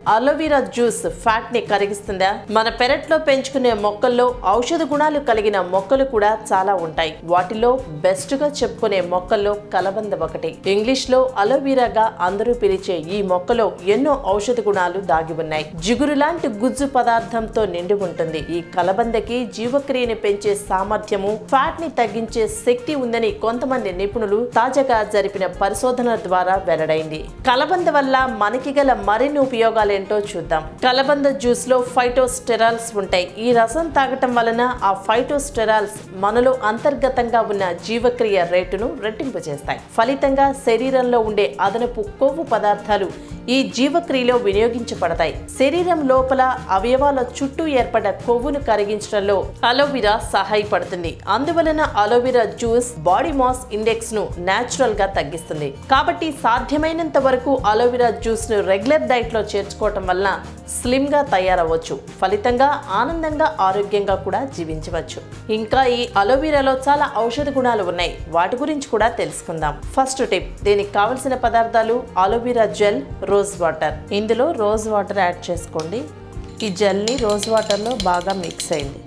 Aloe vera juice fat ని కరిగిస్తుందా? మన పెరట్లో పెంచుకునే మొక్కల్లో ఔషధ గుణాలు కలిగిన మొక్కలు కూడా చాలా ఉంటాయి. వాటిలో బెస్ట్ గా చెప్పుకునే మొక్కల్లో కలబంద ఒకటి. ఇంగ్లీష్ లో అలోవెరాగా అందరూ పిలిచే ఈ మొక్కలో ఎన్నో ఔషధ గుణాలు దాగి ఉన్నాయి. జిగురు లాంటి గుజ్జు పదార్థంతో నిండి ఉంటుంది. ఈ కలబందకి జీవక్రియని పెంచే సామర్థ్యము, ఫ్యాట్ ని తగ్గించే శక్తి ఉందని కొంతమంది నిపుణులు తాజాగా జరిపిన పరిశోధన ద్వారా వెల్లడైంది. కలబంద వల్ల మనకి గల మరిన్ని ఉపయోగాలు ఏంటో చూద్దాం. కలబంద జ్యూస్ లో ఫైటోస్టెరాల్స్ ఉంటాయి. ఈ రసం తాగటం వలన ఆ ఫైటోస్టెరాల్స్ మనలో అంతర్గతంగా ఉన్న జీవక్రియ రేటును రెట్టింపు చేస్తాయి. ఫలితంగా శరీరంలో ఉండే అదనపు కొవ్వు పదార్థాలు ఈ జీవక్రియలో వినియోగించబడతాయి. శరీరం లోపల అవయవాల చుట్టూ ఏర్పడ్డ కొవ్వును కరిగించడంలో అలోవెరా సహాయపడుతుంది. అందువలన aloe vera juice body mass index ను నేచురల్ గా తగ్గిస్తుంది. కాబట్టి సాధ్యమైనంత వరకు అలోవెరా జ్యూస్ ను రెగ్యులర్ డైట్ లో చేర్చుకోవటం వలన స్లిమ్ గా తయారవచ్చు. ఫలితంగా ఆనందంగా ఆరోగ్యంగా కూడా జీవించవచ్చు. ఇంకా ఈ అలోవెరాలో చాలా ఔషధ గుణాలు ఉన్నాయి. వాటి గురించి కూడా తెలుసుకుందాం. ఫస్ట్ టిప్, దీనికి కావలసిన పదార్థాలు అలోవెరా జెల్, రోజ్ వాటర్. ఇందులో రోజ్ వాటర్ యాడ్ చేసుకోండి. ఈ జెల్ ని రోజ్ వాటర్ లో బాగా మిక్స్ అయింది.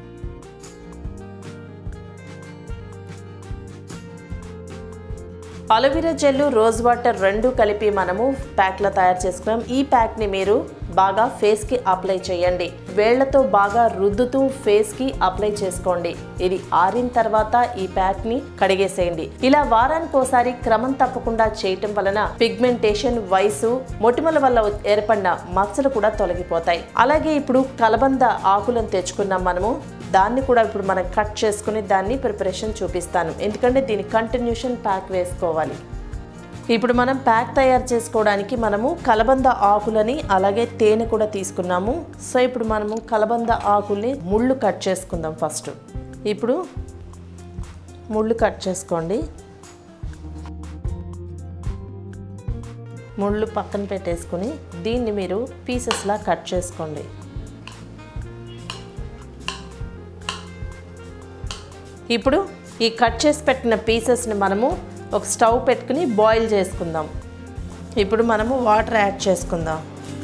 అలోవెరా జెల్, రోజ్ వాటర్ రెండు కలిపి మనము ప్యాక్లా తయారు చేసుకున్నాం. ఈ ప్యాక్ ని మీరు బాగా ఫేస్ కి అప్లై చేయండి. వేళ్లతో బాగా రుద్దుతూ ఫేస్ కి అప్లై చేసుకోండి. ఇది ఆరిన తర్వాత ఈ ప్యాక్ ని కడిగేసేయండి. ఇలా వారానికి ఒకసారి క్రమం తప్పకుండా చేయటం వలన పిగ్మెంటేషన్, వయసు, మొటిమల వల్ల ఏర్పడిన మచ్చలు కూడా తొలగిపోతాయి. అలాగే ఇప్పుడు కలబంద ఆకులను తెచ్చుకున్నాం మనము. దాన్ని కూడా ఇప్పుడు మనం కట్ చేసుకుని దాన్ని ప్రిపరేషన్ చూపిస్తాను. ఎందుకంటే దీని కంటిన్యూషన్ ప్యాక్ వేసుకోవాలి. ఇప్పుడు మనం ప్యాక్ తయారు చేసుకోవడానికి మనము కలబంద ఆకులని అలాగే తేనె కూడా తీసుకున్నాము. సో ఇప్పుడు మనము కలబంద ఆకుల్ని ముళ్ళు కట్ చేసుకుందాం. ఫస్ట్ ఇప్పుడు ముళ్ళు కట్ చేసుకోండి. ముళ్ళు పక్కన పెట్టేసుకుని దీన్ని మీరు పీసెస్లా కట్ చేసుకోండి. ఇప్పుడు ఈ కట్ చేసి పెట్టిన పీసెస్ని మనము ఒక స్టవ్ పెట్టుకుని బాయిల్ చేసుకుందాం. ఇప్పుడు మనము వాటర్ యాడ్ చేసుకుందాం.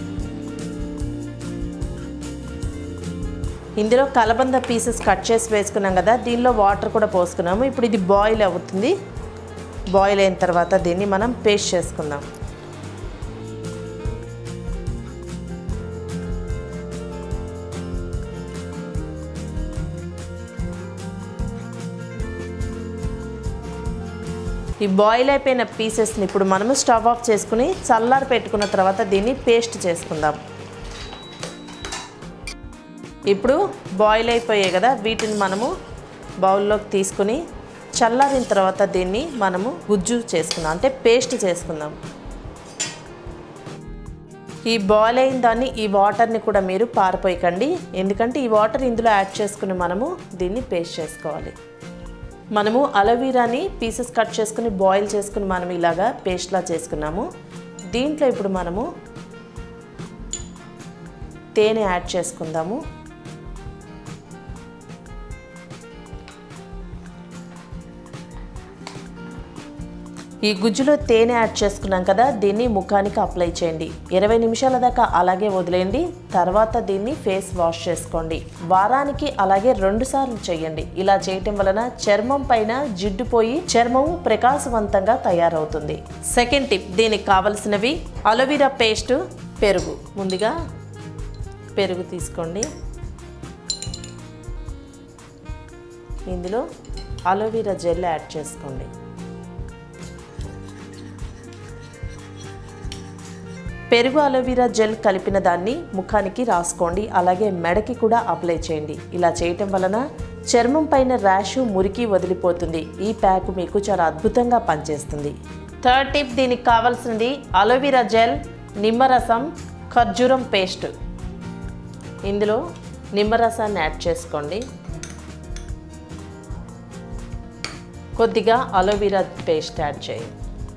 ఇందులో కలబంద పీసెస్ కట్ చేసి వేసుకున్నాం కదా, దీనిలో వాటర్ కూడా పోసుకున్నాము. ఇప్పుడు ఇది బాయిల్ అవుతుంది. బాయిల్ అయిన తర్వాత దీన్ని మనం పేస్ట్ చేసుకుందాం. ఈ బాయిల్ అయిపోయిన పీసెస్ని ఇప్పుడు మనము స్టవ్ ఆఫ్ చేసుకుని చల్లారి పెట్టుకున్న తర్వాత దీన్ని పేస్ట్ చేసుకుందాం. ఇప్పుడు బాయిల్ అయిపోయాయి కదా, వీటిని మనము బౌల్లోకి తీసుకుని చల్లారిన తర్వాత దీన్ని మనము గుజ్జు చేసుకుందాం, అంటే పేస్ట్ చేసుకుందాం. ఈ బాయిల్ అయిన దాన్ని ఈ వాటర్ని కూడా మీరు పారిపోయకండి, ఎందుకంటే ఈ వాటర్ ఇందులో యాడ్ చేసుకుని మనము దీన్ని పేస్ట్ చేసుకోవాలి. మనము అలోవెరాని పీసెస్ కట్ చేసుకుని బాయిల్ చేసుకుని మనం ఇలాగా పేస్ట్లా చేసుకున్నాము. దీంట్లో ఇప్పుడు మనము తేనె యాడ్ చేసుకుందాము. ఈ గుజ్జులో తేనె యాడ్ చేసుకున్నాం కదా, దీన్ని ముఖానికి అప్లై చేయండి. 20 నిమిషాల దాకా అలాగే వదిలేయండి. తర్వాత దీన్ని ఫేస్ వాష్ చేసుకోండి. వారానికి అలాగే 2 సార్లు చేయండి. ఇలా చేయటం వలన చర్మం పైన జిడ్డు పోయి చర్మము ప్రకాశవంతంగా తయారవుతుంది. సెకండ్ టిప్, దీనికి కావలసినవి అలోవెరా పేస్ట్, పెరుగు. ముందుగా పెరుగు తీసుకోండి. ఇందులో అలోవెరా జెల్ యాడ్ చేసుకోండి. పెరుగు అలోవెరా జెల్ కలిపిన దాన్ని ముఖానికి రాసుకోండి. అలాగే మెడకి కూడా అప్లై చేయండి. ఇలా చేయటం వలన చర్మం పైన ర్యాష్, మురికి వదిలిపోతుంది. ఈ ప్యాక్ మీకు చాలా అద్భుతంగా పనిచేస్తుంది. థర్డ్ టిప్, దీనికి కావాల్సింది అలోవెరా జెల్, నిమ్మరసం, ఖర్జూరం పేస్ట్. ఇందులో నిమ్మరసాన్ని యాడ్ చేసుకోండి. కొద్దిగా అలోవెరా పేస్ట్ యాడ్ చేయండి.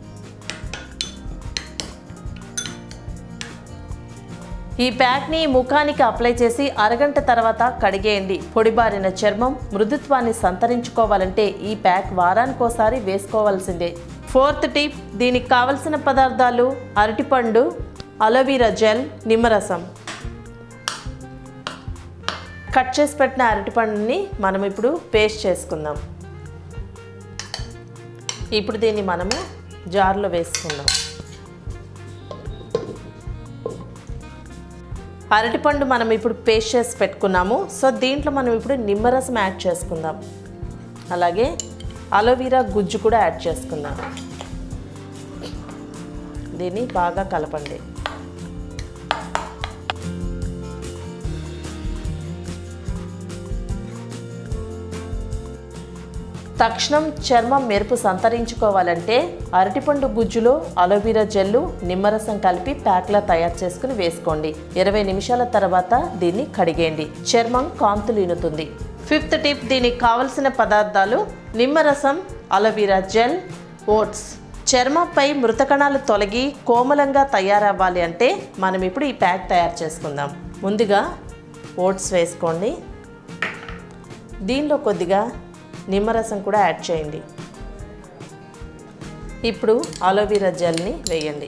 ఈ ప్యాక్ని ముఖానికి అప్లై చేసి అరగంట తర్వాత కడిగేయండి. పొడిబారిన చర్మం మృదుత్వాన్ని సంతరించుకోవాలంటే ఈ ప్యాక్ వారానికోసారి వేసుకోవాల్సిందే. ఫోర్త్ టిప్, దీనికి కావలసిన పదార్థాలు అరటిపండు, అలోవెరా జెల్, నిమ్మరసం. కట్ చేసి పెట్టిన అరటిపండుని మనం ఇప్పుడు పేస్ట్ చేసుకుందాం. ఇప్పుడు దీన్ని మనము జార్లో వేసుకుందాం. అరటిపండు మనం ఇప్పుడు పేస్ట్ చేసి పెట్టుకున్నాము. సో దీంట్లో మనం ఇప్పుడు నిమ్మరసం యాడ్ చేసుకుందాం. అలాగే అలోవెరా గుజ్జు కూడా యాడ్ చేసుకుందాం. దీన్ని బాగా కలపండి. తక్షణం చర్మం మెరుపు సంతరించుకోవాలంటే అరటిపండు గుజ్జులో అలోవెరా జెల్లు, నిమ్మరసం కలిపి ప్యాక్లా తయారు చేసుకుని వేసుకోండి. 20 నిమిషాల తర్వాత దీన్ని కడిగేయండి. చర్మం కాంతులీనుతుంది. 5th టిప్, దీనికి కావలసిన పదార్థాలు నిమ్మరసం, అలోవెరా జెల్, ఓట్స్. చర్మంపై మృత కణాలు తొలగి కోమలంగా తయారవ్వాలి అంటే మనం ఇప్పుడు ఈ ప్యాక్ తయారు చేసుకుందాం. ముందుగా ఓట్స్ వేసుకోండి. దీనిలో కొద్దిగా నిమ్మరసం కూడా యాడ్ చేయండి. ఇప్పుడు అలోవెరా జెల్ని వేయండి.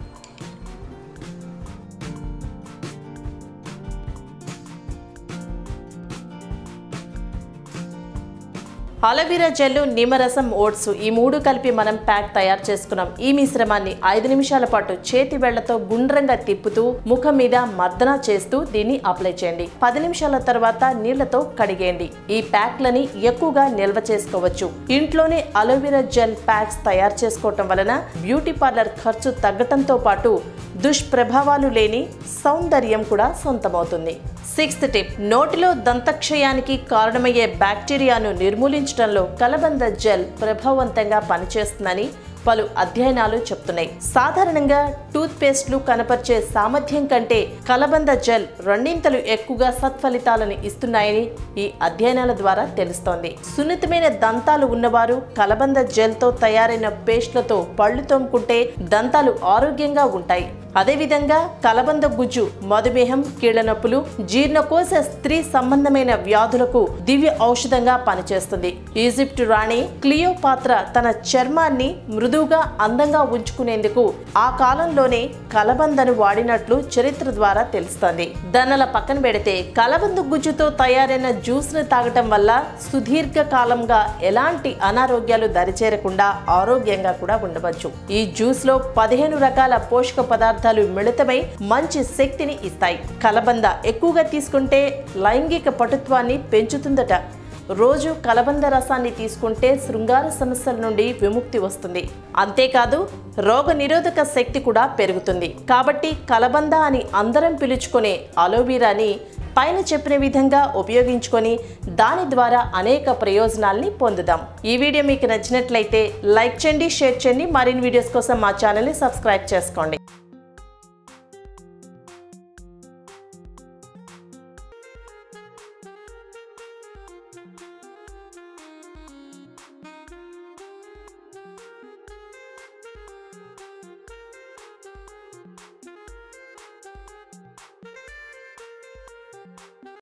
అలోవెరా జెల్, నిమ్మరసం, ఓట్స్ ఈ 3 కలిపి మనం ప్యాక్ తయారు చేసుకున్నాం. ఈ మిశ్రమాన్ని 5 నిమిషాల పాటు చేతి వేళ్లతో గుండ్రంగా తిప్పుతూ ముఖం మీద మర్దన చేస్తూ దీన్ని అప్లై చేయండి. 10 నిమిషాల తర్వాత నీళ్లతో కడిగేయండి. ఈ ప్యాక్లని ఎక్కువగా నిల్వ చేసుకోవచ్చు. ఇంట్లోనే అలోవెరా జెల్ ప్యాక్స్ తయారు చేసుకోవటం వలన బ్యూటీ పార్లర్ ఖర్చు తగ్గటంతో పాటు దుష్ప్రభావాలు లేని సౌందర్యం కూడా సొంతమవుతుంది. 6th టిప్, నోటిలో దంతక్షయానికి కారణమయ్యే బ్యాక్టీరియాను నిర్మూలించడంలో కలబంద జెల్ ప్రభావవంతంగా పనిచేస్తుందని పలు అధ్యయనాలు చెప్తున్నాయి. సాధారణంగా టూత్ పేస్ట్లు కనపరిచే సామర్థ్యం కంటే కలబంద జెల్ 2 ఎక్కువగా సత్ఫలితాలను ఇస్తున్నాయని ఈ అధ్యయనాల ద్వారా తెలుస్తోంది. సున్నితమైన దంతాలు ఉన్నవారు కలబంద జెల్తో తయారైన పేస్ట్లతో పళ్ళు తోముకుంటే దంతాలు ఆరోగ్యంగా ఉంటాయి. అదేవిధంగా కలబంద గుజ్జు మధుమేహం, కీళ్ల నొప్పులు, జీర్ణకోశ, స్త్రీ సంబంధమైన వ్యాధులకు దివ్య ఔషధంగా పనిచేస్తుంది. ఈజిప్ట్ రాణి క్లియోపాత్ర తన చర్మాన్ని మృదువుగా అందంగా ఉంచుకునేందుకు ఆ కాలంలోనే కలబందను వాడినట్లు చరిత్ర ద్వారా తెలుస్తోంది. దన్నల పక్కన పెడితే కలబంద గుజ్జుతో తయారైన జ్యూస్ ను తాగటం వల్ల సుదీర్ఘ కాలంగా ఎలాంటి అనారోగ్యాలు దరిచేరకుండా ఆరోగ్యంగా కూడా ఉండవచ్చు. ఈ జ్యూస్ లో 15 రకాల పోషక పదార్థాలు మిళితమై మంచి శక్తిని ఇస్తాయి. కలబంద ఎక్కువగా తీసుకుంటే లైంగిక పటుత్వాన్ని పెంచుతుందట. రోజు కలబంద రసాన్ని తీసుకుంటే శృంగార సమస్యల నుండి విముక్తి వస్తుంది. అంతేకాదు రోగ నిరోధక శక్తి కూడా పెరుగుతుంది. కాబట్టి కలబంద అని అందరం పిలుచుకునే అలోవెరాని పైన చెప్పిన విధంగా ఉపయోగించుకొని దాని ద్వారా అనేక ప్రయోజనాల్ని పొందుదాం. ఈ వీడియో మీకు నచ్చినట్లయితే లైక్ చేయండి, షేర్ చేయండి. మరిన్ని వీడియోస్ కోసం మా ఛానల్ని సబ్స్క్రైబ్ చేసుకోండి.